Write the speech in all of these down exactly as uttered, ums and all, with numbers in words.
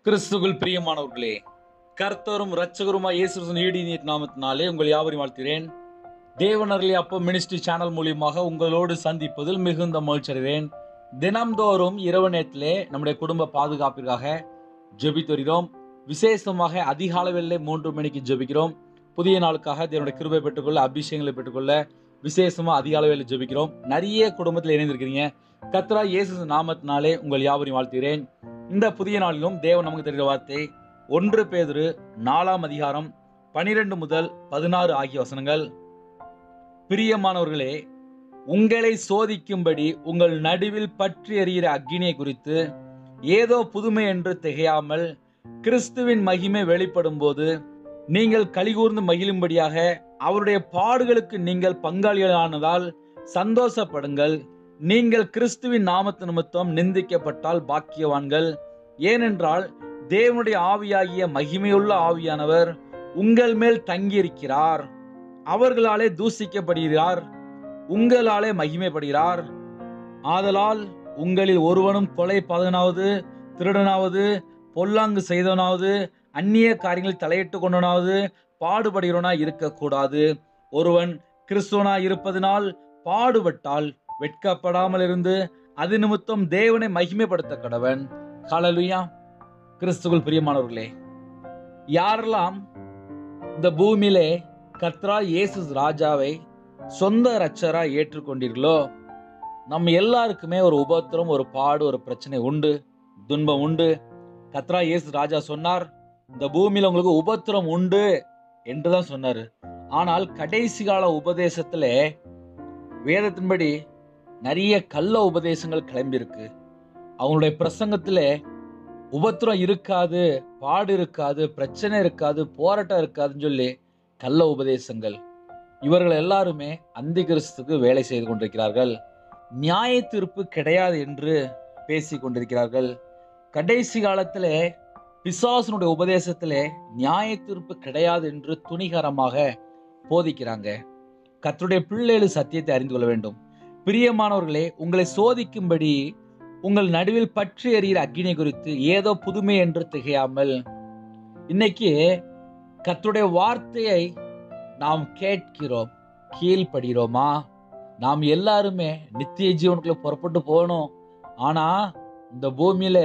கிறிஸ்துவுக்குள் பிரியமானவர்களே, கர்த்தரும் இரட்சகருமாய் இயேசு கிறிஸ்துவின் ஈடிய நாமத்தினாலே உங்கள் யாவரையும் வாழ்த்துகிறேன். தேவன் அருளிய அப்பம் மினிஸ்ட்ரி சேனல் மூலியமாக உங்களோடு சந்திப்பதில் மிகுந்த மகிழ்ச்சி அடைகிறேன். தினம்தோறும் இரவு நேரத்திலே நம்முடைய குடும்ப பாதுகாப்பிற்காக ஜெபித்து வருகிறோம். விசேஷமாக அதிகாலை வேளையிலே மூன்று மணிக்கு ஜெபிக்கிறோம். புதிய நாளுக்காக தேவனுடைய கிருபை பெற்றுக்கொள்ள, அபிஷேகங்களை பெற்றுக்கொள்ள விசேஷமா அதிகாலை வேளையில் ஜெபிக்கிறோம். நிறைய குடும்பத்தில் இணைந்திருக்கிறீங்க. கர்த்தராகிய இயேசு நாமத்தினாலே உங்கள் யாவரையும் வாழ்த்துகிறேன். இந்த புதிய நாளிலும் தேவன் நமக்கு தெரிகிற வார்த்தை ஒன்று பேதுரு நாலாம் அதிகாரம் பனிரெண்டு முதல் பதினாறு ஆகிய வசனங்கள். பிரியமானவர்களே, உங்களை சோதிக்கும்படி உங்கள் நடுவில் பற்றி எறிகிற அக்கினியை குறித்து ஏதோ புதுமை என்று திகையாமல் கிறிஸ்துவின் மகிமை வெளிப்படும் போது நீங்கள் கலிகூர்ந்து மகிழும்படியாக அவருடைய பாடுகளுக்கு நீங்கள் பங்காளிகளானதால் சந்தோஷப்படுங்கள். நீங்கள் கிறிஸ்துவின் நாமத்து நிமித்தம் நிந்திக்கப்பட்டால் பாக்கியவான்கள். ஏனென்றால் தேவனுடைய ஆவியாகிய மகிமையுள்ள ஆவியானவர் உங்கள் மேல் தங்கியிருக்கிறார். அவர்களாலே தூசிக்கப்படுகிறார், உங்களாலே மகிமைப்படுகிறார். ஆதலால் உங்களில் ஒருவனும் கொலை பதனாவது, திருடனாவது, பொல்லாங்கு செய்தவனாவது, அந்நிய காரியங்களில் தலையிட்டு கொண்டவனாவது பாடுபடுகிறவனா இருக்கக்கூடாது. ஒருவன் கிறிஸ்துவனாய் இருப்பதனால் பாடுபட்டால் வெட்கப்படாமல் இருந்து அது நிமித்தம் தேவனை மகிமைப்படுத்த கடவன். ஹல்லேலூயா. கிறிஸ்துவுக்குள் பிரியமானவர்களே, யாரெல்லாம் இந்த பூமியிலே கர்த்தராகிய இயேசு ராஜாவை சொந்த இரட்சகராய் ஏற்றுக்கொண்டீர்களோ, நம்ம எல்லாருக்குமே ஒரு உபத்திரம், ஒரு பாடு, ஒரு பிரச்சனை உண்டு, துன்பம் உண்டு. கர்த்தராகிய இயேசு ராஜா சொன்னார், இந்த பூமியில உங்களுக்கு உபத்திரம் உண்டு என்றுதான் சொன்னாரு. ஆனால் கடைசி கால உபதேசத்திலே வேதத்தின்படி நிறைய கள்ள உபதேசங்கள் கிளம்பி இருக்கு. அவங்களுடைய பிரசங்கத்துல உபத்திரம் இருக்காது, பாடு இருக்காது, பிரச்சனை இருக்காது, போராட்டம் இருக்காதுன்னு சொல்லி கள்ள உபதேசங்கள். இவர்கள் எல்லாருமே அந்தி கிறிஸ்துக்கு வேலை செய்து கொண்டிருக்கிறார்கள். நியாய தீர்ப்பு கிடையாது என்று பேசி கொண்டிருக்கிறார்கள். கடைசி காலத்திலே பிசாசனுடைய உபதேசத்திலே நியாய தீர்ப்பு கிடையாது என்று துணிகரமாக போதிக்கிறாங்க. கர்த்தருடைய பிள்ளைகள் சத்தியத்தை அறிந்து கொள்ள வேண்டும். பிரியமானவர்களே, உங்களை சோதிக்கும்படி உங்கள் நடுவில் பற்றி எறிகிற அக்கினி குறித்து ஏதோ புதுமை என்று திகையாமல். இன்னைக்கு கர்த்தருடைய வார்த்தையை நாம் கேட்கிறோம், கீழ்ப்படுகிறோமா? நாம் எல்லாருமே நித்திய ஜீவனுக்குள்ள புறப்பட்டு போகணும். ஆனா இந்த பூமியில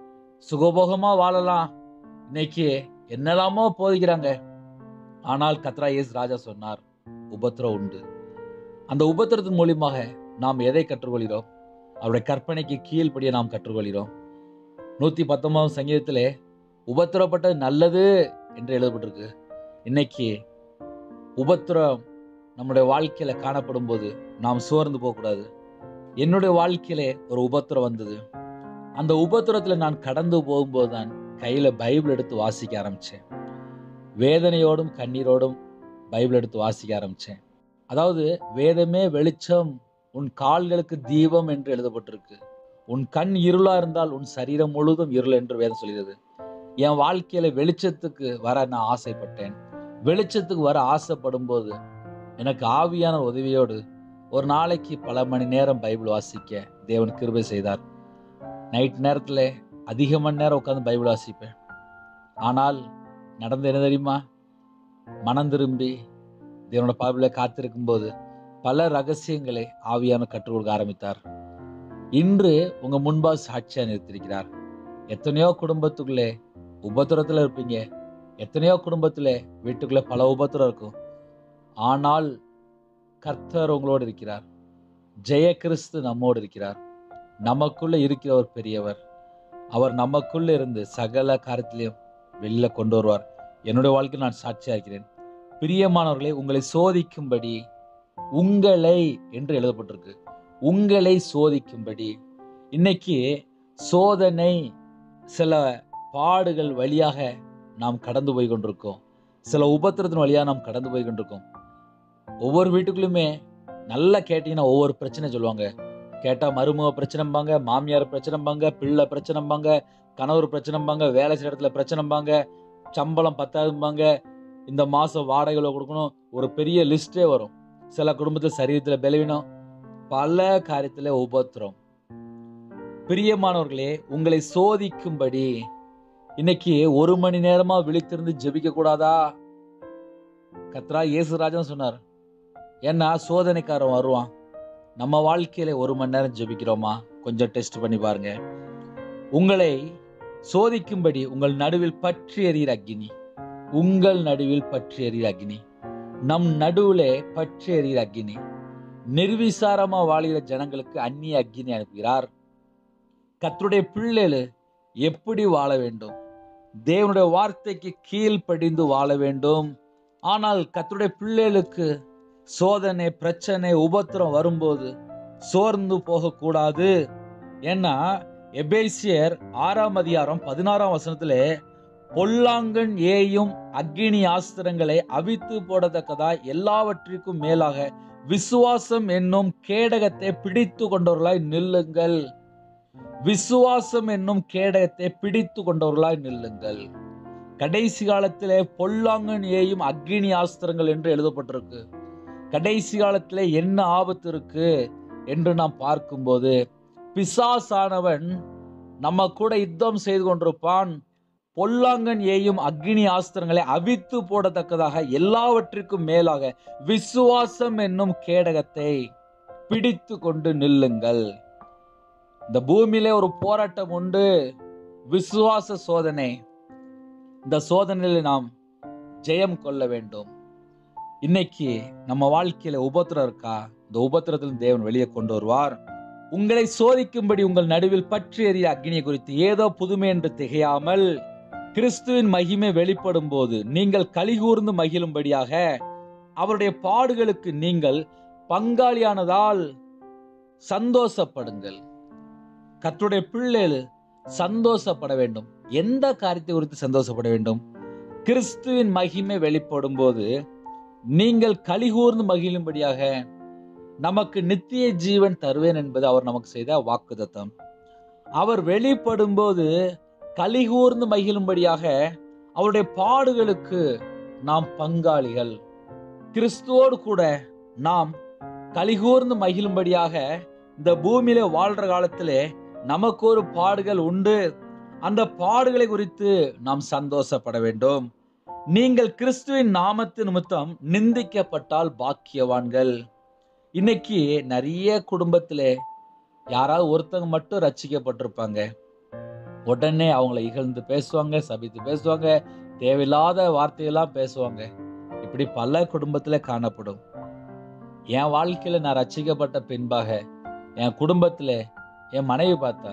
சுகபோகமா வாழலாம். இன்னைக்கு என்னெல்லாமோ போதிக்கிறாங்க. ஆனால் கர்த்தராகிய இயேசு ராஜா சொன்னார், உபத்திரம் உண்டு. அந்த உபத்திரத்தின் மூலியமாக நாம் எதை கற்றுக்கொள்கிறோம்? அவருடைய கற்பனைக்கு கீழ்ப்படிய நாம் கற்றுக்கொள்கிறோம். நூத்தி பத்தொன்பதாம் சங்கீதத்திலே உபத்திரப்பட்டது நல்லது என்று எழுதப்பட்டிருக்கு. இன்னைக்கு உபத்திரம் நம்முடைய வாழ்க்கையில காணப்படும் போது நாம் சோர்ந்து போகக்கூடாது. என்னுடைய வாழ்க்கையிலே ஒரு உபத்திரம் வந்தது. அந்த உபத்திரத்துல நான் கடந்து போகும்போது தான் கையில பைபிள் எடுத்து வாசிக்க ஆரம்பிச்சேன். வேதனையோடும் கண்ணீரோடும் பைபிள் எடுத்து வாசிக்க ஆரம்பிச்சேன். அதாவது வேதமே வெளிச்சம், உன் கால்களுக்கு தீபம் என்று எழுதப்பட்டிருக்கு. உன் கண் இருளா இருந்தால் உன் சரீரம் முழுதும் இருள் என்று வேதம் சொல்கிறது. என் வாழ்க்கையில வெளிச்சத்துக்கு வர நான் ஆசைப்பட்டேன். வெளிச்சத்துக்கு வர ஆசைப்படும் போது எனக்கு ஆவியான உதவியோடு ஒரு நாளைக்கு பல மணி நேரம் பைபிள் வாசிக்க தேவன் கிருபை செய்தார். நைட் நேரத்துல அதிக மணி நேரம் உட்காந்து பைபிள் வாசிப்பேன். ஆனால் நடந்து என்ன தெரியுமா? மனம் திரும்பி தேவனோட பாபில காத்திருக்கும் போது பல ரகசியங்களை ஆவியான கற்றுக் கொடுக்க ஆரம்பித்தார். இன்று உங்க முன்பாக சாட்சியா நிறுத்திருக்கிறார். எத்தனையோ குடும்பத்துக்குள்ளே உபத்திரத்துல இருப்பீங்க. எத்தனையோ குடும்பத்துல வீட்டுக்குள்ள பல உபத்திரம் இருக்கும். ஆனால் கர்த்தர் உங்களோடு இருக்கிறார். ஜெய கிறிஸ்து நம்மோடு இருக்கிறார். நமக்குள்ள இருக்கிறவர் பெரியவர். அவர் நமக்குள்ள இருந்து சகல காரியத்திலையும் வெளியில கொண்டு வருவார். என்னுடைய வாழ்க்கையில் நான் சாட்சியா இருக்கிறேன். பிரியமானவர்களே, உங்களை சோதிக்கும்படி உங்களை என்று எழுதப்பட்டிருக்கு. உங்களை சோதிக்கும்படி. இன்னைக்கு சோதனை, சில பாடுகள் வழியாக நாம் கடந்து போய் கொண்டிருக்கோம். சில உபத்திரத்தின் வழியாக நாம் கடந்து போய் கொண்டிருக்கோம். ஒவ்வொரு வீட்டுக்குள்ளுமே நல்லா கேட்டீங்கன்னா ஒவ்வொரு பிரச்சனை சொல்லுவாங்க. கேட்டா மருமக பிரச்சனைம்பாங்க, மாமியார் பிரச்சனைம்பாங்க, பிள்ளை பிரச்சனைம்பாங்க, கணவர் பிரச்சனைம்பாங்க, வேலை செய்யற இடத்துல பிரச்சனைம்பாங்க, சம்பளம் பத்தாதும்பாங்க, இந்த மாசம் வாடகைகளை கொடுக்கணும், ஒரு பெரிய லிஸ்டே வரும். சில குடும்பத்தில் சரீரத்தில் பலவீனம், பல காரியத்துல உபத்திரம். பிரியமானவர்களே, உங்களை சோதிக்கும்படி இன்னைக்கு ஒரு மணி நேரமா விழித்திருந்து ஜெபிக்க கூடாதா? கத்ரா இயேசுராஜன் சொன்னார். ஏன்னா சோதனைக்காரன் வருவான். நம்ம வாழ்க்கையில ஒரு மணி நேரம் ஜெபிக்கிறோமா? கொஞ்சம் டெஸ்ட் பண்ணி பாருங்க. உங்களை சோதிக்கும்படி உங்கள் நடுவில் பற்றி எறிகிற அக்கினி, உங்கள் நடுவில் பற்றி எறிகிற அக்கினி, நம் நடுவிலே பற்றி எறிகிற அக்கினி. நிர்விசாரமா வாழ்கிற ஜனங்களுக்கு அந்நிய அக்கினி அனுப்புகிறார். கர்த்தருடைய பிள்ளைகள் எப்படி வாழ வேண்டும்? தேவனுடைய வார்த்தைக்கு கீழ்ப்படிந்து வாழ வேண்டும். ஆனால் கர்த்தருடைய பிள்ளைகளுக்கு சோதனை, பிரச்சனை, உபத்திரம் வரும்போது சோர்ந்து போகக்கூடாது. ஏன்னா எபேசியர் ஆறாம் அதிகாரம் பதினாறாம் வசனத்திலே பொல்லாங்கன் ஏயும் அக்கினி ஆஸ்திரங்களை அவித்து போடத்தக்கதா எல்லாவற்றிற்கும் மேலாக விசுவாசம் என்னும் கேடகத்தை பிடித்து கொண்டவர்களாய் நில்லுங்கள். விசுவாசம் என்னும் கேடகத்தை பிடித்து கொண்டவர்களாய் நில்லுங்கள். கடைசி காலத்திலே பொல்லாங்கன் ஏயும் அக்கினி ஆஸ்திரங்கள் என்று எழுதப்பட்டிருக்கு. கடைசி காலத்திலே என்ன ஆபத்து இருக்கு என்று நாம் பார்க்கும்போது, பிசாசானவன் நம்ம கூட யுத்தம் செய்து கொண்டிருப்பான். பொல்லாங்கன் ஏயும் அக்கினி ஆஸ்திரங்களை அவித்து போடத்தக்கதாக எல்லாவற்றிற்கும் மேலாக விசுவாசம் என்னும் கேடகத்தை பிடித்து கொண்டு நில்லுங்கள். இந்த பூமியிலே ஒரு போராட்டம் உண்டு, விசுவாச சோதனை. இந்த சோதனையில் நாம் ஜெயம் கொள்ள வேண்டும். இன்னைக்கு நம்ம வாழ்க்கையில உபத்திரம் இருக்கா? இந்த உபத்திரத்தில் தேவன் வெளியே கொண்டு வருவார். உங்களை சோதிக்கும்படி உங்கள் நடுவில் பற்றி எறிகிற அக்கினியை குறித்து ஏதோ புதுமை என்று திகையாமல் கிறிஸ்துவின் மகிமை வெளிப்படும் போது நீங்கள் கலிகூர்ந்து மகிழும்படியாக அவருடைய பாடுகளுக்கு நீங்கள் பங்காளியானதால் சந்தோஷப்படுங்கள். கர்த்தருடைய பிள்ளைகள் சந்தோஷப்பட வேண்டும். எந்த காரியத்தை குறித்து சந்தோஷப்பட வேண்டும்? கிறிஸ்துவின் மகிமை வெளிப்படும் போது நீங்கள் கலிகூர்ந்து மகிழும்படியாக நமக்கு நித்திய ஜீவன் தருவேன் என்பது அவர் நமக்கு செய்த வாக்குத்தத்தம். அவர் வெளிப்படும் போது கலிகூர்ந்து மகிழும்படியாக அவருடைய பாடுகளுக்கு நாம் பங்காளிகள். கிறிஸ்துவோடு கூட நாம் கலிகூர்ந்து மகிழும்படியாக இந்த பூமியில வாழ்ற காலத்திலே நமக்கு ஒரு பாடுகள் உண்டு. அந்த பாடுகளை குறித்து நாம் சந்தோஷப்பட வேண்டும். நீங்கள் கிறிஸ்துவின் நாமத்து நிமித்தம் நிந்திக்கப்பட்டால் பாக்கியவான்கள். இன்னைக்கு நிறைய குடும்பத்திலே யாராவது ஒருத்தங்க மட்டும் ரட்சிக்கப்பட்டிருப்பாங்க. உடனே அவங்கள இகழ்ந்து பேசுவாங்க, சபித்து பேசுவாங்க, தேவையில்லாத வார்த்தையெல்லாம் பேசுவாங்க. இப்படி பல குடும்பத்துல காணப்படும். என் வாழ்க்கையில நான் ரட்சிக்கப்பட்ட பின்பாக என் குடும்பத்துல என் மனைவி பார்த்தா,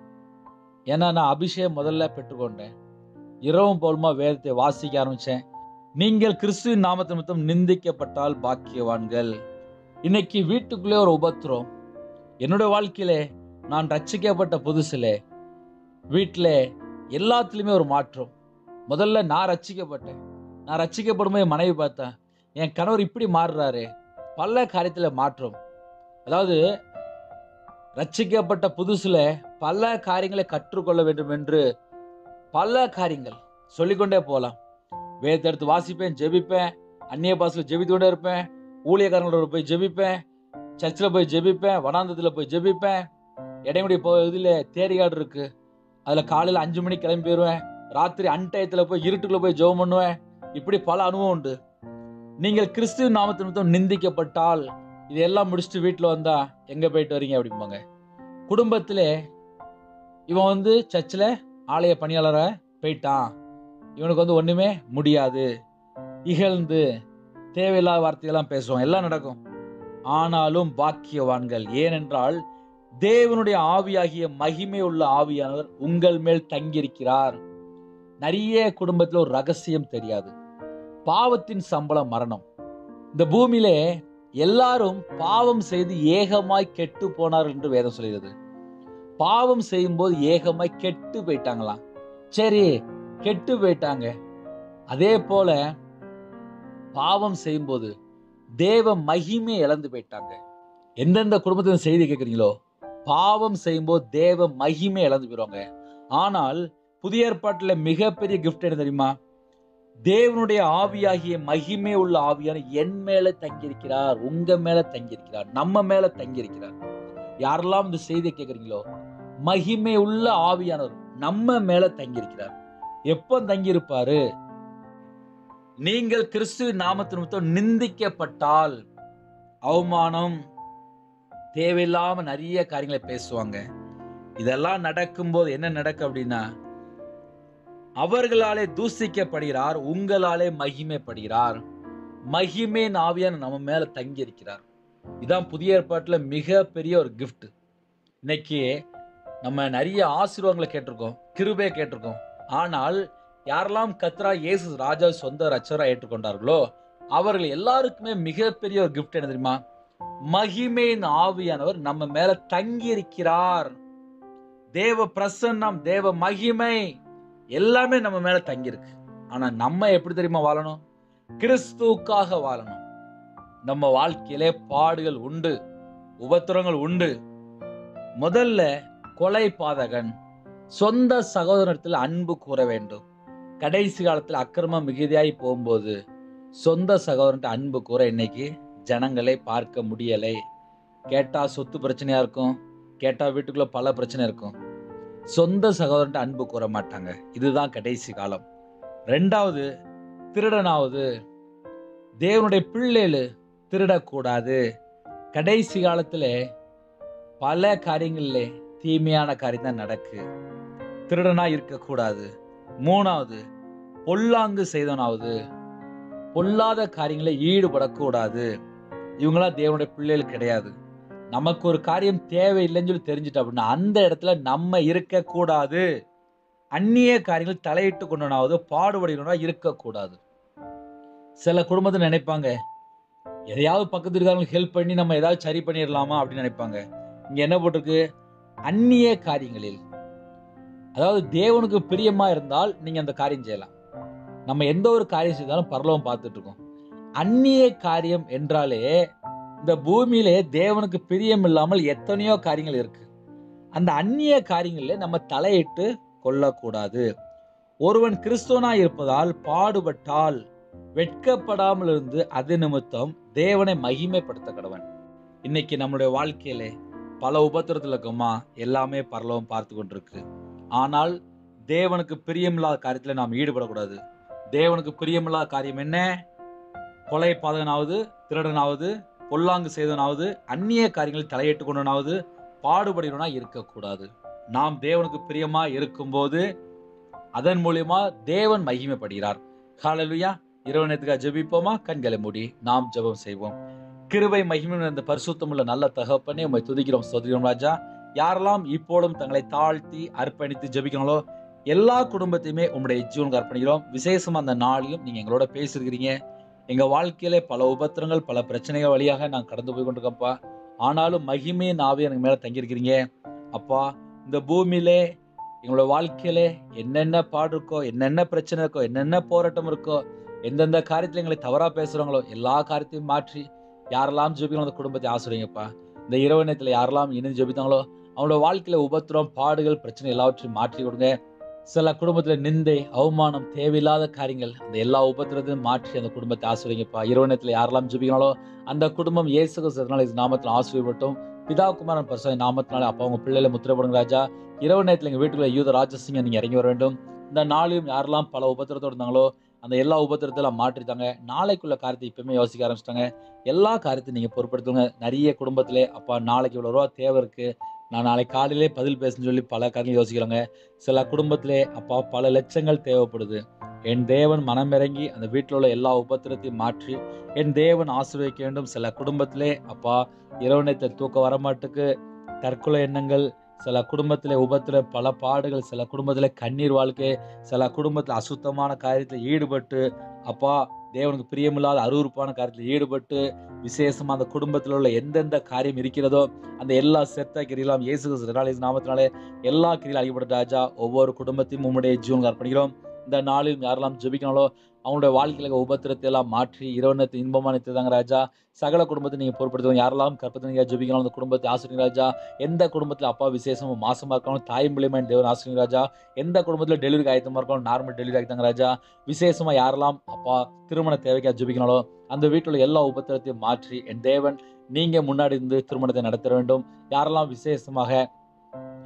ஏன்னா நான் அபிஷேகம் முதல்ல பெற்றுக்கொண்டேன். இரவும் போலுமா வேதத்தை வாசிக்க ஆரம்பிச்சேன். நீங்கள் கிறிஸ்துவின் நாமத்து நிமித்தம் நிந்திக்கப்பட்டால் பாக்கியவான்கள். இன்னைக்கு வீட்டுக்குள்ளே ஒரு உபத்திரம். என்னுடைய வாழ்க்கையில நான் ரட்சிக்கப்பட்ட புதுசுல வீட்டுல எல்லாத்துலயுமே ஒரு மாற்றம். முதல்ல நான் ரட்சிக்கப்பட்டேன். நான் ரட்சிக்கப்படும் போது என் மனைவி பார்த்தா, என் கணவர் இப்படி மாறுறாரு. பல காரியத்துல மாற்றம். அதாவது ரட்சிக்கப்பட்ட புதுசுல பல காரியங்களை கற்றுக்கொள்ள வேண்டும் என்று பல காரியங்கள் சொல்லிக்கொண்டே போகலாம். வேதத்தை எடுத்து வாசிப்பேன், ஜெபிப்பேன், அந்நிய பாசையில் ஜெபித்து கொண்டே இருப்பேன், ஊழியக்காரங்களோட போய் ஜெபிப்பேன், சர்ச்சில் போய் ஜெபிப்பேன், வனாந்தத்தில் போய் ஜெபிப்பேன். இடைமுடி போ இதில் தேரிகாடு இருக்கு, அதில் காலையில் அஞ்சு மணிக்கு கிளம்பி போயிடுவேன். ராத்திரி அன்டயத்தில் போய் இருட்டுக்குள்ள போய் ஜெபம் பண்ணுவேன். இப்படி பல அனுபவம் உண்டு. நீங்கள் கிறிஸ்துவின் நாமத்து நிமித்தம் நிந்திக்கப்பட்டால் இதெல்லாம் முடிச்சுட்டு வீட்டில் வந்தா எங்க போயிட்டு வரீங்க அப்படிம்பாங்க. குடும்பத்திலே இவன் வந்து சர்ச்சில் ஆலய பணியாளரை போயிட்டான், இவனுக்கு வந்து ஒண்ணுமே முடியாது, இகழ்ந்து தேவையில்லாத வார்த்தையெல்லாம் பேசுவான், எல்லாம் நடக்கும். ஆனாலும் பாக்கியவான்கள். ஏனென்றால் தேவனுடைய ஆவியாகிய மகிமை உள்ள ஆவியானவர் உங்கள் மேல் தங்கியிருக்கிறார். நிறைய குடும்பத்தில் ஒரு ரகசியம் தெரியாது. பாவத்தின் சம்பளம் மரணம். இந்த பூமியிலே எல்லாரும் பாவம் செய்து ஏகமாய் கெட்டு போனார் என்று வேதம் சொல்கிறது. பாவம் செய்யும் போது ஏகமாய் கெட்டு போயிட்டாங்களாம். சரி, கெட்டு போயிட்டாங்க. அதே போல பாவம் செய்யும் போது தேவ மகிமை இழந்து போயிட்டாங்க. எந்தெந்த குடும்பத்தின் செய்தி கேட்குறீங்களோ, பாவம் செய்யும் போது தேவ மகிமை இழந்து போயிடுவாங்க. ஆனால் புதிய ஏற்பாட்டில் மிகப்பெரிய கிஃப்ட் என்ன தெரியுமா? தேவனுடைய ஆவியாகிய மகிமை உள்ள ஆவியான என் மேல தங்கியிருக்கிறார், உங்க மேல தங்கியிருக்கிறார், நம்ம மேல தங்கியிருக்கிறார். யாரெல்லாம் இந்த செய்தியை கேட்குறீங்களோ, மகிமை உள்ள ஆவியானவர் நம்ம மேல தங்கியிருக்கிறார். எப்போ தங்கியிருப்பாரு? நீங்கள் கிறிஸ்துவின் நாமத்து நிமித்தம் நிந்திக்கப்பட்டால், அவமானம், தேவையில்லாம நிறைய காரியங்களை பேசுவாங்க. இதெல்லாம் நடக்கும்போது என்ன நடக்கும் அப்படின்னா, அவர்களாலே தூசிக்கப்படுகிறார், உங்களாலே மகிமைப்படுகிறார். மகிமை ஆவியான நம்ம மேல தங்கி இருக்கிறார். இதான் புதிய ஏற்பாட்டுல மிகப்பெரிய ஒரு கிஃப்ட். இன்னைக்கு நம்ம நிறைய ஆசீர்வாதங்களை கேட்டிருக்கோம், கிருபை கேட்டிருக்கோம். ஆனால் யாரெல்லாம் கர்த்தரா இயேசு ராஜா சொந்த ரட்சகரா ஏற்றுக்கொண்டார்களோ அவர்கள் எல்லாருக்குமே மிகப்பெரிய ஒரு கிஃப்ட் என்ன தெரியுமா? மகிமையின் ஆவியானவர் நம்ம மேல தங்கி இருக்கிறார். தேவ பிரசன்னம், தேவ மகிமை எல்லாமே நம்ம மேல தங்கி இருக்கு. ஆனா நம்ம எப்படி தெரியுமா வாழணும்? கிறிஸ்துவுக்காக வாழணும். நம்ம வாழ்க்கையிலே பாடுகள் உண்டு, உபத்திரங்கள் உண்டு. முதல்ல கொலை பாதகன் சொந்த சகோதரத்தில் அன்பு கூற வேண்டும். கடைசி காலத்தில் அக்கிரமம் மிகுதியாய் போகும்போது சொந்த சகோதரன் அன்பு கூற இன்னைக்கு ஜனங்களை பார்க்க முடியலை. கேட்டா சொத்து பிரச்சனையா இருக்கும், கேட்டா வீட்டுக்குள்ள பல பிரச்சனை இருக்கும். சொந்த சகோதரன் அன்பு கூற மாட்டாங்க. இதுதான் கடைசி காலம். ரெண்டாவது, திருடனாவது. தேவனுடைய பிள்ளைகள் திருடக்கூடாது. கடைசி காலத்துல பல காரியங்களிலே தீமையான காரியம் தான் நடக்கு. திருடனா இருக்கக்கூடாது. மூணாவது, பொல்லாங்கு செய்தவனாவது. பொல்லாத காரியங்களை ஈடுபடக்கூடாது. இவங்களாம் தேவனுடைய பிள்ளைகள் கிடையாது. நமக்கு ஒரு காரியம் தேவையில்லைன்னு சொல்லி தெரிஞ்சுட்டு அப்படின்னா அந்த இடத்துல நம்ம இருக்க கூடாது. அந்நிய காரியங்கள் தலையிட்டு கொண்டனாவது பாடுபடுகிறவனா இருக்கக்கூடாது. சில குடும்பத்தை நினைப்பாங்க, எதையாவது பக்கத்து இருக்காங்களுக்கு ஹெல்ப் பண்ணி நம்ம ஏதாவது சரி பண்ணிடலாமா அப்படின்னு நினைப்பாங்க. இங்க என்ன போட்டிருக்கு? அந்நிய காரியங்களில். அதாவது தேவனுக்கு பிரியமா இருந்தால் நீங்க அந்த காரியம் செய்யலாம். நம்ம எந்த ஒரு காரியம் செய்தாலும் பரலோகம் பார்த்துட்டு இருக்கோம். அந்நிய காரியம் என்றாலே இந்த பூமியிலே தேவனுக்கு பிரியம் இல்லாமல் எத்தனையோ காரியங்கள் இருக்கு. அந்த அந்நிய காரியங்களிலே நம்ம தலையிட்டு கொள்ளக்கூடாது. ஒருவன் கிறிஸ்துவனா இருப்பதால் பாடுபட்டால் வெட்கப்படாமல் இருந்து அது நிமித்தம் தேவனை மகிமைப்படுத்த கடவன். இன்னைக்கு நம்மளுடைய வாழ்க்கையிலே பல உபத்திரத்துல இருக்கோமா, எல்லாமே பரலோகம் பார்த்து கொண்டிருக்கு. ஆனால் தேவனுக்கு பிரியமில்லாத காரியத்துல நாம் ஈடுபடக்கூடாது. தேவனுக்கு பிரியமில்லாத காரியம் என்ன? கொலை பாதகனாவது, திருடனாவது, பொல்லாங்கு செய்தவனாவது, அந்நிய காரியங்களில் தலையிட்டு கொண்டனாவது பாடுபடுகிறவனா இருக்கக்கூடாது. நாம் தேவனுக்கு பிரியமா இருக்கும்போது அதன் மூலியமா தேவன் மகிமைப்படுகிறார். ஹல்லேலூயா. இரவு நேரத்துக்காக ஜெபிப்போமா? கண்களை மூடி நாம் ஜெபம் செய்வோம். கிருபை மகிமை நிறைந்த பரிசுத்தமுள்ள நல்ல தகப்பனே, உம்மை துதிக்கிறோம், ஸ்தோத்திரிக்கிறோம் ராஜா. யாரெல்லாம் இப்போதும் தங்களை தாழ்த்தி அர்ப்பணித்து ஜெபிக்கிறாங்களோ எல்லா குடும்பத்தையுமே உம்முடைய ஜீவனுக்கு அர்ப்பணிக்கிறோம். விசேஷமா அந்த நாளிலும் நீங்க எங்களோட பேசிருக்கிறீங்க. எங்க வாழ்க்கையில பல உபத்திரங்கள், பல பிரச்சனைகள் வழியாக நாங்க கடந்து போய் கொண்டிருக்கோம்ப்பா. ஆனாலும் மகிமையின் ஆவி எனக்கு மேல தங்கியிருக்கிறீங்க அப்பா. இந்த பூமியிலே எங்களோட வாழ்க்கையில என்னென்ன பாடு இருக்கோ, என்னென்ன பிரச்சனை இருக்கோ, என்னென்ன போராட்டம் இருக்கோ, எந்தெந்த காரியத்துல எங்களை தவறா பேசுறாங்களோ எல்லா காரியத்தையும் மாற்றி யாரெல்லாம் ஜெபிக்கணும் அந்த குடும்பத்தை ஆசிரியங்கப்பா. இந்த இரவு நேரத்துல யாரெல்லாம் இணைந்து ஜெபித்தாங்களோ அவங்களோட வாழ்க்கையில உபத்திரம், பாடுகள், பிரச்சனை எல்லாவற்றையும் மாற்றி கொடுங்க. சில குடும்பத்துல நிந்தை, அவமானம், தேவையில்லாத காரியங்கள் அந்த எல்லா உபத்திரத்தையும் மாற்றி அந்த குடும்பத்தை ஆசிரியங்கப்பா. இரவு நேரத்துல யாரெல்லாம் ஜெபிக்கனாலோ அந்த குடும்பம் இயேசு கிறிஸ்து நாமத்தில் ஆசீர்வதிக்கப்பட்டும். பிதா குமாரன் பரிசுத்த நாமத்தினாலே அப்பா உங்க பிள்ளைகளை முத்திரப்படுங்க ராஜா. இரவு நேரத்துல எங்க வீட்டுக்குள்ள யூத ராஜசிங்க நீங்க இறங்கி வர வேண்டும். இந்த நாளையும் யாரெல்லாம் பல உபத்திரத்தோடு இருந்தாங்களோ அந்த எல்லா உபத்திரத்தெல்லாம் மாற்றிட்டாங்க. நாளைக்குள்ள காரியத்தை இப்பவுமே யோசிக்க ஆரம்பிச்சிட்டாங்க. எல்லா காரியத்தையும் நீங்க பொறுப்படுத்துங்க. நிறைய குடும்பத்திலே அப்பா நாளைக்கு இவ்வளவு ரூபா தேவை இருக்கு, நான் நாளைக்கு காலையிலே பதில் பேசணும்னு சொல்லி பல காரியங்கள் யோசிக்கிறாங்க. சில குடும்பத்திலே அப்பா பல லட்சங்கள் தேவைப்படுது. என் தேவன் மனமிறங்கி அந்த வீட்டில் உள்ள எல்லா உபத்திரத்தையும் மாற்றி என் தேவன் ஆசீர்வதிக்க வேண்டும். சில குடும்பத்திலே அப்பா இரவு நேரத்தில் தூக்க வரமாட்டுக்கு தற்கொலை எண்ணங்கள், சில குடும்பத்திலே உபத்திர பல பாடுகள், சில குடும்பத்திலே கண்ணீர் வாழ்க்கை, சில குடும்பத்தில் அசுத்தமான காரியத்தில் ஈடுபட்டு அப்பா தேவனுக்கு பிரியமில்லாத அருவருப்பான காரியத்தில் ஈடுபட்டு விசேஷமா அந்த குடும்பத்தில் உள்ள எந்தெந்த காரியம் இருக்கிறதோ அந்த எல்லா செத்த கிரியெல்லாம் இயேசு கிறிஸ்து நாமத்தினாலே எல்லா கிரியிலும் அழிக்கப்பட்ட ராஜா. ஒவ்வொரு குடும்பத்தையும் உம்முடைய ஜீவனுக்கு அர்ப்பணிக்கிறோம். இந்த நாளிலும் யாரெல்லாம் ஜெபிக்கனாலோ அவங்களுடைய வாழ்க்கையில உபத்திரத்தை எல்லாம் மாற்றி இரவு நேரத்தை இன்பமான தாங்க ராஜா. சகல குடும்பத்தை நீங்க பொறுப்படுத்துவாங்க. யாரெல்லாம் கற்பத்தை ஜெபிக்கணும் அந்த குடும்பத்தை ஆசிரியர் ராஜா. எந்த குடும்பத்துல அப்பா விசேஷமா மாசமா இருக்கணும், தாய் மூலியமா தேவன் ஆசிரியர் ராஜா. எந்த குடும்பத்துல டெலிவரி ஆயத்தமா இருக்கணும், நார்மல் டெலிவரி ஆகித்தாங்க ராஜா. விசேஷமா யாரெல்லாம் அப்பா திருமண தேவைக்காக ஜெபிக்கனாலோ அந்த வீட்டுல எல்லா உபத்திரத்தையும் மாற்றி என் தேவன் நீங்க முன்னாடி இருந்து திருமணத்தை நடத்த வேண்டும். யாரெல்லாம் விசேஷமாக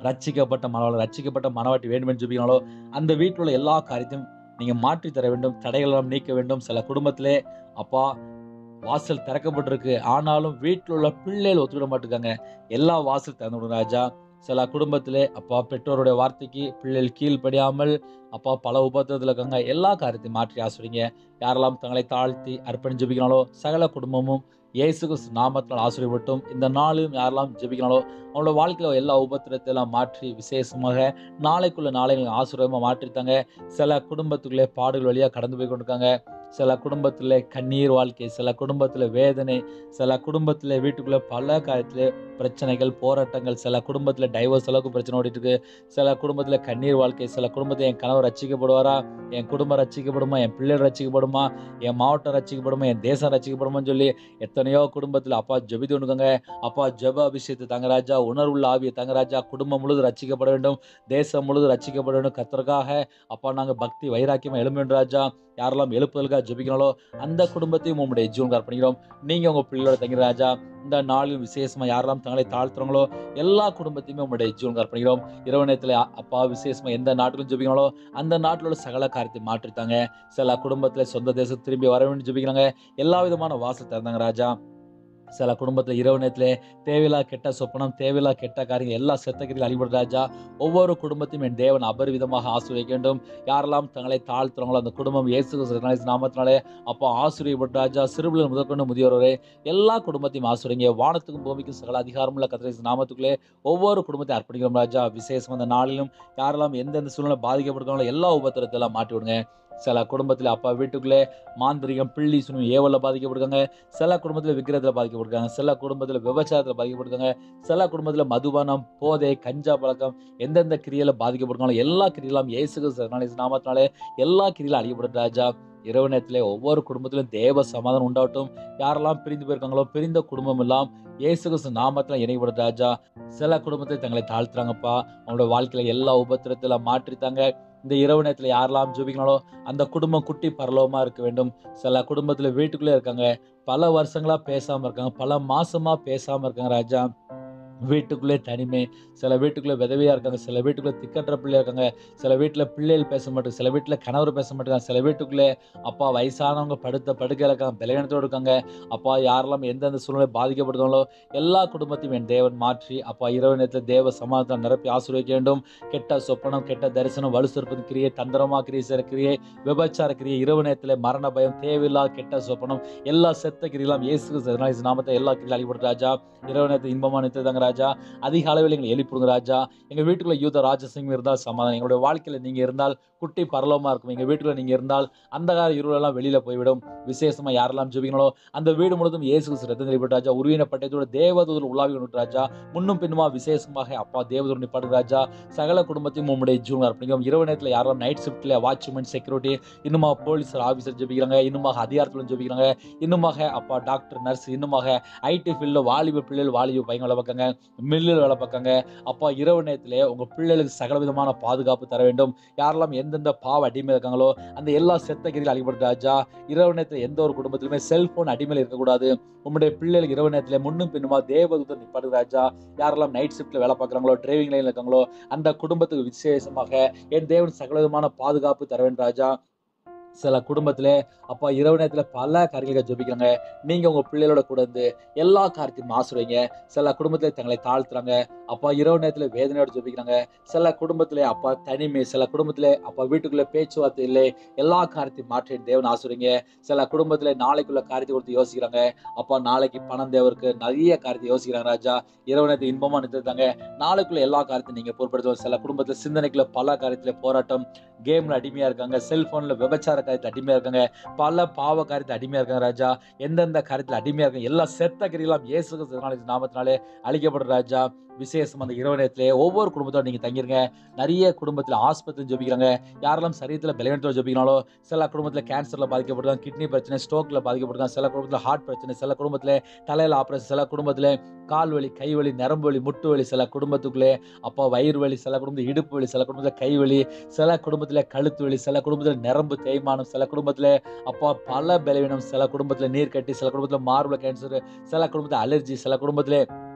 ரட்சிக்கப்பட்ட மனவாளர் ரட்சிக்கப்பட்ட மனவாட்டி வேண்டும் என்று ஜெபிக்கனாலோ அந்த வீட்டில் உள்ள எல்லா காரியத்தையும் நீங்க மாற்றி தர வேண்டும். தடைகள் எல்லாம் நீக்க வேண்டும். சில குடும்பத்திலே அப்பா வாசல் திறக்கப்பட்டிருக்கு, ஆனாலும் வீட்டில் உள்ள பிள்ளைகள் ஒத்துக்கிட மாட்டுக்காங்க. எல்லா வாசல் திறந்து விடுங்க ராஜா. சில குடும்பத்திலே அப்பா பெற்றோருடைய வார்த்தைக்கு பிள்ளைகள் கீழ்ப்படியாமல் அப்பா பல உபத்திரத்தில் இருக்காங்க. எல்லா காரியத்தையும் மாற்றி ஆசிரியங்க. யாரெல்லாம் தங்களை தாழ்த்தி அர்ப்பணி ஜெபிக்கனாலோ சகல குடும்பமும் இயேசு கிறிஸ்து நாமத்தினால் ஆசீர்வதிக்கப்பட்டும். இந்த நாளும் யாரெல்லாம் ஜெபிக்கனாலோ அவங்களோட வாழ்க்கையில எல்லா உபத்திரத்தை எல்லாம் மாற்றி விசேஷமாக நாளைக்குள்ள நாளை ஆசீர்வாதமா மாற்றித்தாங்க. சில குடும்பத்துக்குள்ளே பாடுகள் வழியா கடந்து போய் கொண்டிருக்காங்க. சில குடும்பத்தில் கண்ணீர் வாழ்க்கை, சில குடும்பத்தில் வேதனை, சில குடும்பத்தில் வீட்டுக்குள்ள பல காரியத்தில் பிரச்சனைகள் போராட்டங்கள், சில குடும்பத்தில் டைவர்ஸ் அளவுக்கு பிரச்சனை ஓடிட்டு இருக்கு. சில குடும்பத்தில் கண்ணீர் வாழ்க்கை, சில குடும்பத்தில் என் கணவர் ரட்சிக்கப்படுவாரா, என் குடும்பம் ரட்சிக்கப்படுமா, என் பிள்ளைகள் ரட்சிக்கப்படுமா, என் மாவட்டம் ரட்சிக்கப்படுமா, என் தேசம் ரட்சிக்கப்படுமான்னு சொல்லி எத்தனையோ குடும்பத்தில் அப்பா ஜெபித்து கொண்டுங்க. அப்பா ஜெப அபிஷேகத்தை தங்கராஜா, உணர்வுள்ள ஆவியை தங்கராஜா, குடும்பம் முழுது ரட்சிக்கப்பட வேண்டும், தேசம் முழுது ரட்சிக்கப்பட வேண்டும். கர்த்தருக்காக அப்பா நாங்கள் பக்தி வைராக்கியமா எழும்ப வேண்டும் ராஜா. யாரெல்லாம் எழுப்புதலுக்காக ஜெபிக்கனாலோ அந்த குடும்பத்தையும் உங்களுடைய ஜீவன் அர்ப்பணிக்கிறோம். நீங்க உங்க பிள்ளையோட தங்கி ராஜா. இந்த நாளிலும் விசேஷமா யாரெல்லாம் தங்களை தாழ்த்துறாங்களோ எல்லா குடும்பத்தையுமே உங்களுடைய ஜீவன் அர்ப்பணிக்கிறோம். இரவு நேரத்துல அப்பா விசேஷமா எந்த நாட்டிலும் ஜெபிக்கனாலோ அந்த நாட்டிலோட சகல காரியத்தை மாற்றித்தாங்க. சில குடும்பத்துல சொந்த தேசம் திரும்பி வர வேண்டும் ஜெபிக்கிறாங்க. எல்லா விதமான வாசல் திறந்தாங்க ராஜா. சில குடும்பத்தில் இரவு நேரத்தில் தேவையில்லா கெட்ட சொப்பனம், தேவையில்லா கெட்ட காரியங்கள் எல்லா செத்தகிரிகள் அழிபடுற ராஜா. ஒவ்வொரு குடும்பத்தையும் என் தேவன் அபரிவிதமாக ஆசீர்வதிக்க வேண்டும். யாரெல்லாம் தங்களை தாழ்த்துறாங்களோ அந்த குடும்பம் இயேசு கிறிஸ்து நாமத்தினாலே அப்போ ஆசீர்வதிக்கப்பட்ட ராஜா. சிறுபிள்ளைகள் முதற்கொண்டு முதியோரே எல்லா குடும்பத்தையும் ஆசீர்வதிங்க. வானத்துக்கும் பூமிக்கும் சகல அதிகாரமுள்ள கர்த்தருடைய நாமத்துக்குள்ளே ஒவ்வொரு குடும்பத்தையும் அர்ப்பணிக்கிறோம் ராஜா. விசேஷம் அந்த நாளிலும் யாரெல்லாம் எந்தெந்த சூழ்நிலை பாதிக்கப்படுறாங்களோ எல்லா உபத்திரத்தை எல்லாம் மாட்டி விடுங்க. சில குடும்பத்தில் அப்பா வீட்டுக்குள்ளே மாந்திரிகம் பிள்ளி சுனி ஏவலில் பாதிக்கப்படுறாங்க. சில குடும்பத்தில் விக்கிரத்தில் பாதிக்கப்படுறாங்க. சில குடும்பத்தில் விபச்சாரத்தில் பாதிக்கப்படுறாங்க. சில குடும்பத்தில் மதுபானம், போதை, கஞ்சா பழக்கம் எந்தெந்த கிரியில பாதிக்கப்படுறாங்களோ எல்லா கிரியெல்லாம் இயேசு கிறிஸ்து நாமத்தினாலே எல்லா கிரியிலும் அழியப்படும் ராஜா. இரவு நேரத்திலே ஒவ்வொரு குடும்பத்திலும் தேவ சமாதானம் உண்டாகட்டும். யாரெல்லாம் பிரிந்து போயிருக்காங்களோ பிரிந்த குடும்பம் எல்லாம் இயேசு கிறிஸ்து நாமத்தில இணைக்கப்படும் ராஜா. சில குடும்பத்தை தங்களை தாழ்த்துறாங்கப்பா. அவங்களோட வாழ்க்கையில எல்லா உபத்திரத்துல மாற்றித்தாங்க. இந்த இரவு நேரத்தில் யாரெல்லாம் ஜெபிக்கனாலோ அந்த குடும்பம் குட்டி பரலோகமா இருக்க வேண்டும். சில குடும்பத்துல வீட்டுக்குள்ளே இருக்காங்க, பல வருஷங்களா பேசாம இருக்காங்க, பல மாசமா பேசாம இருக்காங்க ராஜா. வீட்டுக்குள்ளே தனிமை, சில வீட்டுக்குள்ளே விதவையா இருக்காங்க, சில வீட்டுக்குள்ளே திக்கற்ற பிள்ளையா இருக்காங்க, சில வீட்டில் பிள்ளைகள் பேச மாட்டாங்க, சில வீட்டில் கணவர் பேச மாட்டாங்க, சில வீட்டுக்குள்ளே அப்பா வயசானவங்க படுத்த படுக்கையில் இருக்காங்க, பலவீனத்தோடு இருக்காங்க. அப்பா யாரெல்லாம் எந்தெந்த சூழ்நிலை பாதிக்கப்படுதாங்களோ எல்லா குடும்பத்தையும் என் தேவன் மாற்றி அப்பா இரவு நேரத்தில் தேவ சமாதானம் நிரப்பி ஆசீர்வதிக்க வேண்டும். கெட்ட சொப்பனம், கெட்ட தரிசனம், வலுசற்பது கிரியை, தந்திரமா கிரியை, சிற கிரியை, விபச்சார கிரியை, இரவு நேரத்தில் மரண பயம், தேவையில்லா கெட்ட சொப்பனம் எல்லா செத்த கிரியெல்லாம் இயேசு நாமத்தை எல்லா கிரியும் அழிபடுற ராஜா. இரவு நேரத்தில் இன்பமா நிறுத்தாங்க ராஜா. அதிக அளவில் எங்களை எழுப்பிடுங்க ராஜா. எங்க வீட்டுக்குள்ள யூத ராஜசிங்கம் இருந்தால் சமாதானம். எங்களுடைய வாழ்க்கையில நீங்க இருந்தால் குட்டி பரலோகமா இருக்கும். எங்க வீட்டுக்குள்ள நீங்க இருந்தால் அந்த கால இருளெல்லாம் வெளியில போய்விடும். விசேஷமா யாரெல்லாம் ஜெபிக்கங்களோ அந்த வீடு முழுதும் இயேசு கிறிஸ்து ரத்தம் தெளிப்பட்டு ராஜா. உருவின பட்டயத்தோட தேவதூதர் உலாவி கொண்டு ராஜா. முன்னும் பின்னுமா விசேஷமாக அப்பா தேவதூர் நிப்பாடு ராஜா. சகல குடும்பத்தையும் உங்களுடைய ஜீவன் அர்ப்பணிக்கும். இரவு நேரத்தில் யாரெல்லாம் நைட் ஷிப்ட்ல வாட்ச்மேன், செக்யூரிட்டி, இன்னுமா போலீஸ் ஆபீசர் ஜெபிக்கிறாங்க, இன்னுமாக அதிகாரத்துல ஜெபிக்கிறாங்க, இன்னுமாக அப்பா டாக்டர், நர்ஸ், இன்னுமாக ஐடி ஃபீல்ட்ல வாலிப பிள்ளைகள், வாலிப பையன் வேலை பார்க்காங்க, மில்லில் வேலை பார்க்காங்க. அப்பா இரவு நேரத்திலே உங்க பிள்ளைகளுக்கு சகல விதமான பாதுகாப்பு தர வேண்டும். யாரெல்லாம் எந்தெந்த பாவ அடிமை இருக்காங்களோ அந்த எல்லா செத்த கிரிகள் அழிபடுற ராஜா. இரவு நேரத்தில் எந்த ஒரு குடும்பத்திலுமே செல்போன் அடிமையில் இருக்கக்கூடாது. உங்களுடைய பிள்ளைகளுக்கு இரவு நேரத்தில் முன்னும் பின்னுமா தேவதூதர் நிப்பாடு ராஜா. யாரெல்லாம் நைட் ஷிப்ட்ல வேலை பார்க்குறாங்களோ, டிரைவிங் லைன்ல இருக்காங்களோ அந்த குடும்பத்துக்கு விசேஷமாக என் தேவன் சகல விதமான பாதுகாப்பு தர வேண்டும் ராஜா. சில குடும்பத்திலே அப்பா இரவு நேரத்தில் பல காரியங்களை ஜெபிக்கிறாங்க. நீங்க உங்க பிள்ளைகளோட கூட இருந்து எல்லா காரியத்தையும் ஆசீர்வதிங்க. சில குடும்பத்திலே தங்களை தாழ்த்துறாங்க. அப்பா இரவு நேரத்தில் வேதனையோடு ஜெபிக்கிறாங்க. சில குடும்பத்திலே அப்பா தனிமை, சில குடும்பத்திலே அப்பா வீட்டுக்குள்ளே பேச்சுவார்த்தை இல்லை. எல்லா காரியத்தையும் மாற்றி தேவன் ஆசீர்வதிங்க. சில குடும்பத்திலே நாளைக்குள்ள காரியத்தை கொடுத்து யோசிக்கிறாங்க. அப்பா நாளைக்கு பணம் தேவருக்கு நிறைய காரியத்தை யோசிக்கிறாங்க ராஜா. இரவு நேரத்தை இன்பமா நிறுத்தாங்க. நாளைக்குள்ள எல்லா காரியத்தையும் நீங்க பொருட்படுத்துவோம். சில குடும்பத்தில் சிந்தனைக்குள்ள பல காரியத்திலே போராட்டம், கேம்ல அடிமையா இருக்காங்க, செல்போன்ல விபச்சார காரியத்தில் அடிமையா இருக்காங்க, பல பாவ காரியத்தில் அடிமையா இருக்காங்க ராஜா. எந்தெந்த காரியத்தில் அடிமையா இருக்காங்க எல்லா செத்த கிரியெல்லாம் இயேசு கிறிஸ்து நாமத்தினாலே அழிக்கப்படும் ராஜா. விசேஷம் அந்த இரவு நேரத்திலே ஒவ்வொரு குடும்பத்தோடு நீங்க தங்கிருங்க. நிறைய குடும்பத்தில் ஆஸ்பத்திரி ஜெபிக்கிறாங்க. யாரெல்லாம் சரீரத்தில் பலவீனத்தோடு ஜெபிக்கிறாங்களோ சில குடும்பத்தில் கேன்சர்ல பாதிக்கப்படுறாங்க, கிட்னி பிரச்சனை, ஸ்ட்ரோக்ல பாதிக்கப்படுறாங்க, சில குடும்பத்தில் ஹார்ட் பிரச்சனை, சில குடும்பத்தில் தலையில ஆபரேஷன், சில குடும்பத்தில் கால் வலி, கை வலி, நரம்பு வலி, முட்டு வலி, சில குடும்பத்துக்குள்ளே அப்பா வயிறு வலி, சில குடும்பத்தில் இடுப்பு வலி, சில குடும்பத்தில் கை வலி, சில குடும்பத்தில் கழுத்து வலி, சில குடும்பத்தில் நரம்பு தேய்மானம், சில குடும்பத்தில் அப்பா பல பலவீனம், சில குடும்பத்தில் நீர் கட்டி, சில குடும்பத்தில் மார்புல கேன்சர், சில குடும்பத்தில் அலர்ஜி, சில குடும்பத்தில்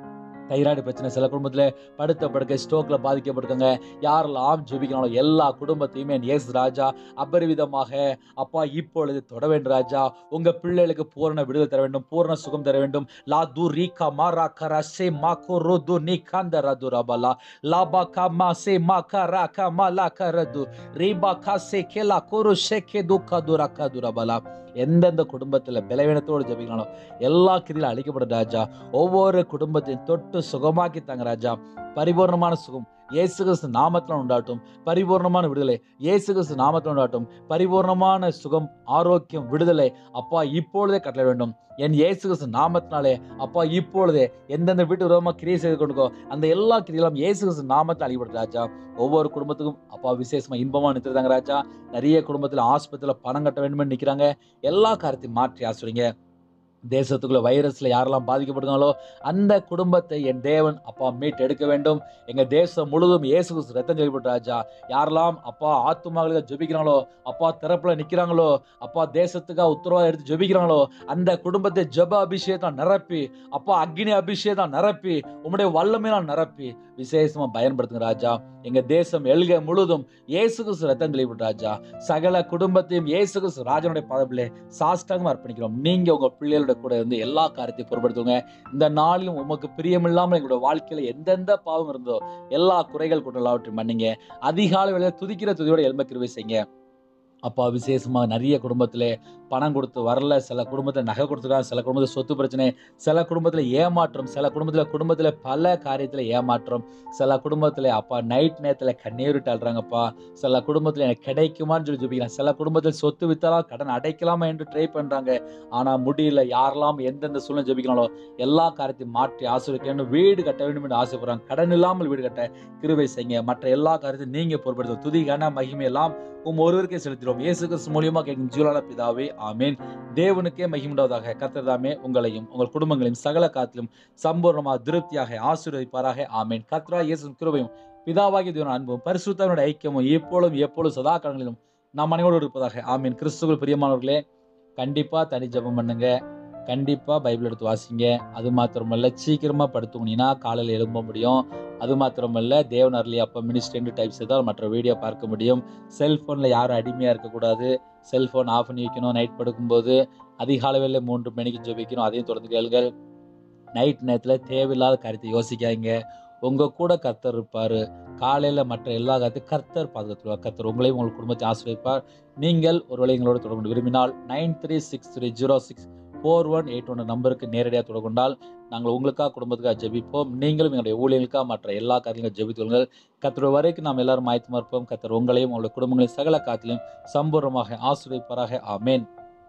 தைராய்டு பிரச்சனை, சில குடும்பத்தில் படுத்த படுக்கை ஸ்ட்ரோக்ல பாதிக்கப்பட்டிருக்காங்க. யாரெல்லாம் ஜெபிக்கிறாங்களோ எல்லா குடும்பத்தையுமே இயேசு ராஜா அபரிவிதமாக அப்பா இப்பொழுது தொட வேண்டும் ராஜா. உங்க பிள்ளைகளுக்கு பூரண விடுதலை தர வேண்டும், பூரண சுகம் தர வேண்டும். லா து ரீகா மாரா கரா சே மாகோ ரோது நீ காந்த ரது ரபலா லாபா காமா சே மாகா ராகா மாலா கரது ரீபா காசே கேலா கோரு ஷேகே துக்கா துரா கது ரபலா. எந்தெந்த குடும்பத்தில் பலவீனத்தோடு ஜெபிக்கிறாங்களோ எல்லா கிரியிலும் அழிக்கப்படும் ராஜா. ஒவ்வொரு குடும்பத்தையும் தொட்டு சுகமாக்கி தாங்க ராஜா. பரிபூர்ணமான சுகம் இயேசு கிறிஸ்து நாமத்தில் உண்டாட்டும், பரிபூர்ணமான விடுதலை இயேசு கிறிஸ்து நாமத்தில் உண்டாட்டும், பரிபூர்ணமான சுகம், ஆரோக்கியம், விடுதலை அப்பா இப்பொழுதே கட்டளை வேண்டும். என் இயேசு கிறிஸ்து நாமத்தினாலே அப்பா இப்பொழுதே எந்தெந்த வீட்டு விரோதமாக கிரியை செய்து கொண்டுக்கோ அந்த எல்லா கிரிகளும் இயேசு கிறிஸ்து நாமத்தில் அழிபடும் ராஜா. ஒவ்வொரு குடும்பத்துக்கும் அப்பா விசேஷமா இன்பமா நிறுத்துறாங்க ராஜா. நிறைய குடும்பத்தில் ஆஸ்பத்திரியில் பணம் கட்ட வேண்டும் நிற்கிறாங்க. எல்லா காரியத்தையும் மாற்றி ஆசிரியங்க. தேசத்துக்குள்ள வைரஸ்ல யாரெல்லாம் பாதிக்கப்படுறாங்களோ அந்த குடும்பத்தை என் தேவன் அப்பா மீட் எடுக்க வேண்டும். எங்க தேசம் முழுவதும் இயேசு கிறிஸ்து ரத்தம் ஜெபிக்கப்பட்ட ராஜா. யாரெல்லாம் அப்பா ஆத்துமாக்களுக்கு ஜெபிக்கிறாங்களோ, அப்பா திறப்புல நிக்கிறாங்களோ, அப்பா தேசத்துக்காக உத்தரவாதம் எடுத்து ஜெபிக்கிறாங்களோ அந்த குடும்பத்தை ஜெப அபிஷேகம் நிரப்பி அப்பா அக்னி அபிஷேகம் நிரப்பி உம்முடைய வல்லமையால் நிரப்பி விசேஷமா பயன்படுத்துங்க ராஜா. எங்க தேசம் எல்க முழுவதும் இயேசு கிறிஸ்து ரத்தம் ஜெபிக்கப்பட்ட ராஜா. சகல குடும்பத்தையும் இயேசு கிறிஸ்து ராஜனுடைய பாதத்திலே சாஷ்டாங்கமா அர்ப்பணிக்கிறோம். நீங்க உங்க பிள்ளைகளோட கூட இருந்து எல்லா காரியத்தையும் பொறுப்படுத்துங்க. இந்த நாளிலும் உமக்கு பிரியமில்லாமல் எங்களுடைய வாழ்க்கையில எந்தெந்த பாவம் இருந்தோ எல்லா குறைகள் கொண்டு எல்லாவற்றையும் மன்னிங்க. அதிகாலை வேளையில துதிக்கிற துதியோட எலும்ப கிருபை செய்யுங்க அப்பா. விசேஷமா நிறைய குடும்பத்துல பணம் கொடுத்து வரல, சில குடும்பத்தில் நகை கொடுத்துருக்காங்க, சில குடும்பத்தில் சொத்து பிரச்சனை, சில குடும்பத்தில் ஏமாற்றம், சில குடும்பத்தில் குடும்பத்தில் பல காரியத்தில் ஏமாற்றம், சில குடும்பத்தில் அப்பா நைட் நேரத்தில் கண்ணீர் விட்டு அழுறாங்கப்பா. சில குடும்பத்தில் எனக்கு கிடைக்குமான்னு சொல்லி ஜெபிக்கிறாங்க. சில குடும்பத்தில் சொத்து வித்தாலாம் கடன் அடைக்கலாமா என்று ட்ரை பண்றாங்க, ஆனா முடியல. யாரெல்லாம் எந்தெந்த சூழ்நிலை ஜெபிக்கிறாங்களோ எல்லா காரியத்தையும் மாற்றி ஆசீர்வதிக்கணும். வீடு கட்ட வேண்டும் என்று ஆசைப்படுறாங்க, கடன் இல்லாமல் வீடு கட்ட கிருபை செய்யுங்க. மற்ற எல்லா காரியத்தையும் நீங்க பொறுப்படுத்தும். துதி கன மகிமை எல்லாம் உம் ஒருவருக்கே செலுத்திடுவோம். இயேசு கிறிஸ்து மூலியமா கேட்கும் ஜீவனான பிதாவே ஆமீன். தேவனுக்கே மகிமுண்டாவதாக. கர்த்தர் தாமே உங்களையும் உங்கள் குடும்பங்களையும் சகல காத்திலும் சம்பூர்ணமாக திருப்தியாக ஆசீர்வதிப்பாராக ஆமீன். கர்த்தரா இயேசு கிருபையும் பிதாவாகிய தேவன் அன்பும் பரிசுத்தவனுடைய ஐக்கியமும் எப்பொழுதும் எப்பொழுதும் சதா காலங்களிலும் நாம் அனைவரோடு இருப்பதாக ஆமீன். கிறிஸ்துவுக்குள் பிரியமானவர்களே, கண்டிப்பா தனி ஜெபம் பண்ணுங்க, கண்டிப்பா பைபிள் எடுத்து வாசிங்க. அது மாத்திரமல்ல சீக்கிரமா படுத்துங்கன்னா காலையில் எழும்ப முடியும். அது மாத்திரமல்ல தேவன் அருளிய அப்பம் மினிஸ்ட்ரி டைப்ஸ் தான் மற்ற வீடியோ பார்க்க முடியும். செல்போன்ல யாரும் அடிமையா இருக்கக்கூடாது. செல்போன் ஆஃப் பண்ணி வைக்கணும். நைட் படுக்கும்போது அதிகாலையில் மூன்று மணிக்கு ஜெபிக்கணும். அதையும் தொடர்ந்து கேளுங்கள். நைட் நேரத்தில் தேவையில்லாத காரியத்தை யோசிக்காங்க. உங்க கூட கர்த்தர் இருப்பாரு. காலையில மற்ற எல்லா காரியத்தையும் கர்த்தர் பாதுகாத்துவார். கர்த்தர் உங்களையும் உங்கள் குடும்பத்தை ஆசீர்வதிப்பார். நீங்கள் ஒருவேளை எங்களோடு தொடர்பு விரும்பினால் nine three six three zero six four one eight one நம்பருக்கு நேரடியாக தொடர்பு கொண்டால் நாங்கள் உங்களுக்காக குடும்பத்துக்காக ஜெபிப்போம். நீங்களும் எங்களுடைய ஊழியர்களுக்காக மற்ற எல்லா காரியங்களும் ஜெபித்துள்ளுங்கள். கர்த்தர் வரைக்கும் நாம் எல்லாரும் ஆயத்தமாக இருப்போம். கர்த்தர் உங்களையும் உங்களுடைய குடும்பங்களையும் சகல காத்திலும் சம்பூர்ணமாக ஆசீர்வதிப்பாராக ஆமென்.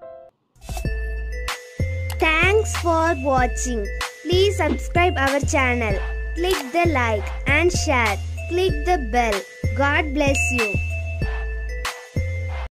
Thanks for watching. Please subscribe our channel. Click the like and share. Click the bell. God bless you.